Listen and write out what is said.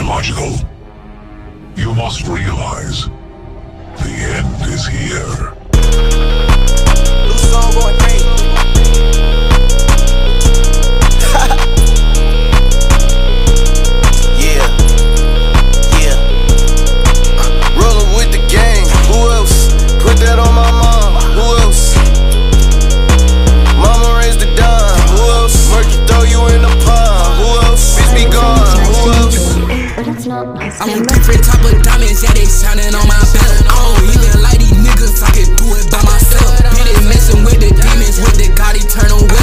illogical. You must realize the end is here. New song going crazy. Yeah. Rolling with the gang. Who else? Put that on my mom. Who else? Mama raised the dime. Who else? Murky throw you in the pond. Who else? Bitch be gone. Who else? I'm on different type of diamonds, yeah, they shining on my belt. I don't even like these niggas, I can do it by myself. Hit it messing with the demons, with the God eternal.